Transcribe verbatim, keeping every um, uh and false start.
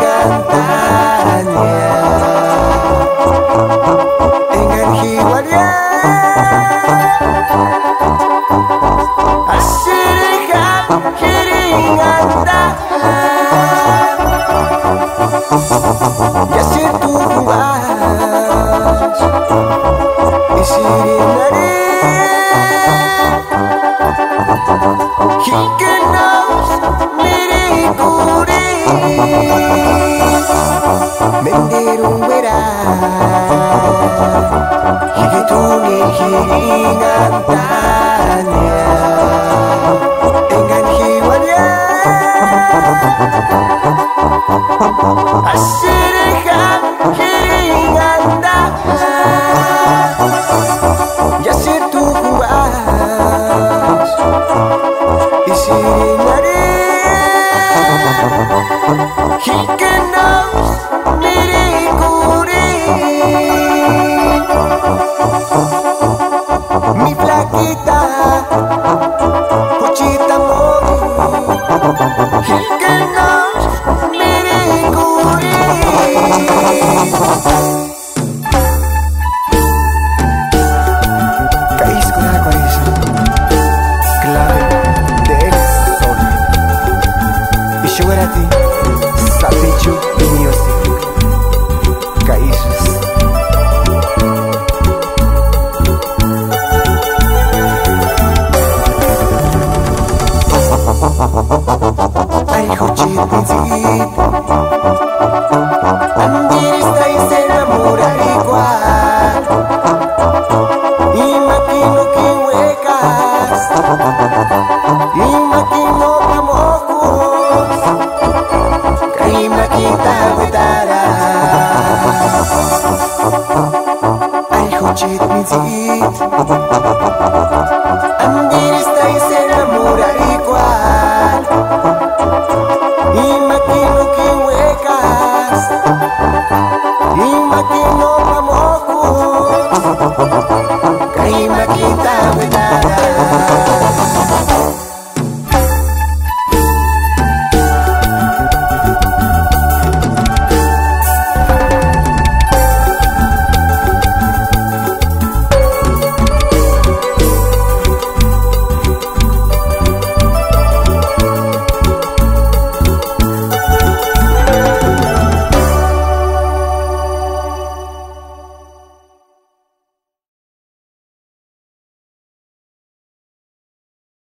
dengan tanya dengan hiwalnya asirikan kiringan tahan ya situ puas isiri nari hikenaus mirikuri mendirung berat higitungin hiringan tanya dengan hiwalnya asirikan hiringan tahan ya situ puas isiri nari hikenaus mirikuri mi flaquita Pochita mori hikenaus mirikuri Kais ko na ako isa Clave de sol Ishugarati Sapichu Inyosi Kaisus Ay hochit pizit Andiri y se enamora igual Imagino que huecas Imagino pamocos Kaimakita wetara Ay hochit pizit